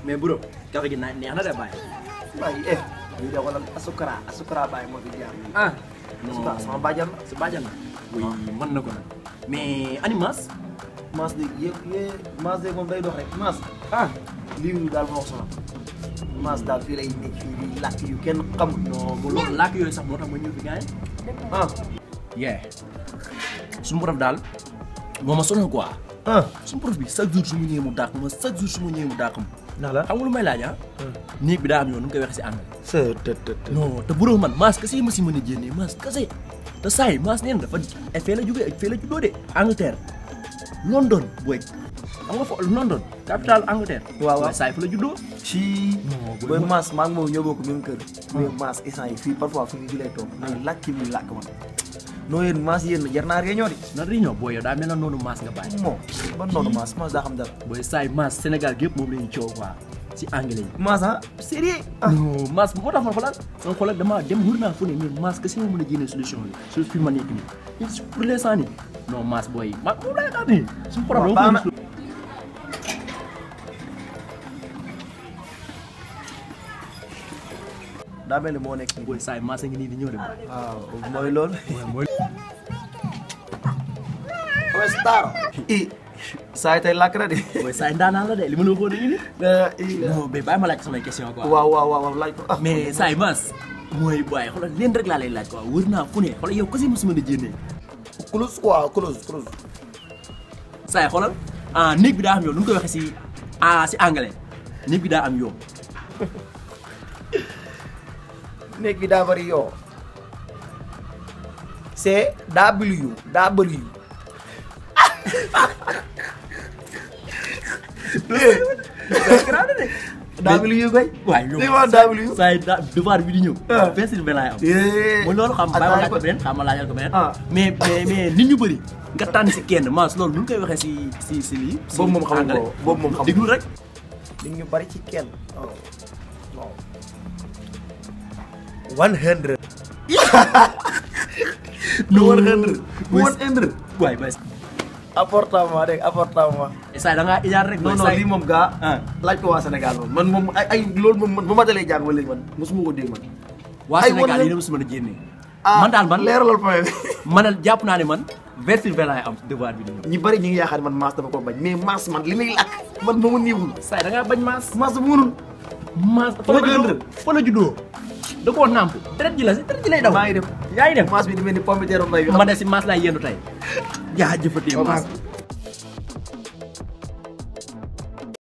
mais bro café gi neex na de bàyyi. waaye lii de wala asukara bàyyi moo fi jaar. ah non sama bàjjan la. sa bàjjan la. oui mën na ko nag. mais animas. Mass de Mass de moom day dox rek Mass. lii daal moo ko sonal. Mass daal fii lay nekk fii di làkk yu kenn xamul. non bu loolu làkk yooyu sax moo tax ma ñëw fi gars yi. su ma def daal moo ma sonal quoi. su ma prof bi chaque jour su ma ñëwee mu dàq ma chaque jour su ma ñëwee mu dàq ma. ndax la xam nga lu may laaj néeg bi daa am yoon nu mu koy waxee si anglais. non te bu man Mass kese yi ma si mën a jénnee Mass kese te saa yi Mass nee na dafa fee la jógee fee la juddoo de Angleterre London booy xam nga fo London capitale Angleterre. waaw saa yi fa la juddoo. ci booy Mass maa ngi moom ñoo bokk même kër. mais Mass instant yi fii parfois fi ñu lay toog. mais làkk bi làkk man. non yéen Mass yéen jar naa réunion di. na réunion booy yow daa mel na noonu Mass nga bàyyi. bon ban noonu Mass daa xam dara. booy saa yi Mass Sénégal gi yëpp moom la ñuy coow quoi si anglais yi. Mass sérieux. non Mass moo tax ma xoolal. ma xoolal damaa dem wër naa fu ne mais Mass kese moo mën a génne solution bi sur fi ma nekk nii pour l'instant nii non Mass booy ma moom lay xaar nii suñu problème daa mel ni moo nekk nii. booy saa yi Mass a ngi nii di ñëw de. waaw mooy loolu. mooy. star. saa yi tey làkk na de. booy saa yi ndaanaan la de li ma la waxoon nii. non mais bàyyi ma laaj samay question quoi. waaw laaj ko. mais saa yi Mass mooy booy xoolal leen rek laa lay laaj quoi wër naa fu ne xoolal yow kese mosuma di jénnee. close quoi close. saa yi xoolal néeg bi daa am yoon nu mu koy waxee si anglais néeg bi daa am yoon. néeg bi daa bëri yoo. c'est W. W koy. waaye yow li ma W. saa yi devoir bi di ñëw. facile bi laay am. mooy loolu xam nga laaj ko beneen xam nga laajal ko beneen. mais nit ñu bëri. nga tànn si kenn Mass loolu nu ñu koy waxee si lii. boobu moom xam nga ko boobu moom xam nga déglu rek. nit ñu bëri ci kenn. non. 100. non 100. waay bay. apportement dégg apportement. saa yi da ngaa ijaar rek. non lii moom gaa. laaj ko waa Sénégal moom man moom ay loolu moom man ba ma dalee jàng ba léegi man mosuma ko dégg man. waa Sénégal yéen a mos mën a jénnee. man daal man leeralal point bi. man jàpp naa ne man version bi laay am devoir bi. ñu bëri ñu ngi yaakaar ne man Mass dama ko bañ mais Mass man li muy làkk man moomu niiwul. saa yi da ngaa bañ Mass. Mass bu munul. Mass fa la juddoo da koo nàmp deret ji lay daw. maa ngi dem yaa ngi dem Mass bi di mel ni pomme de terre mbay bi. ma de si Mass laay yendu tey. jaajëfatee Mass.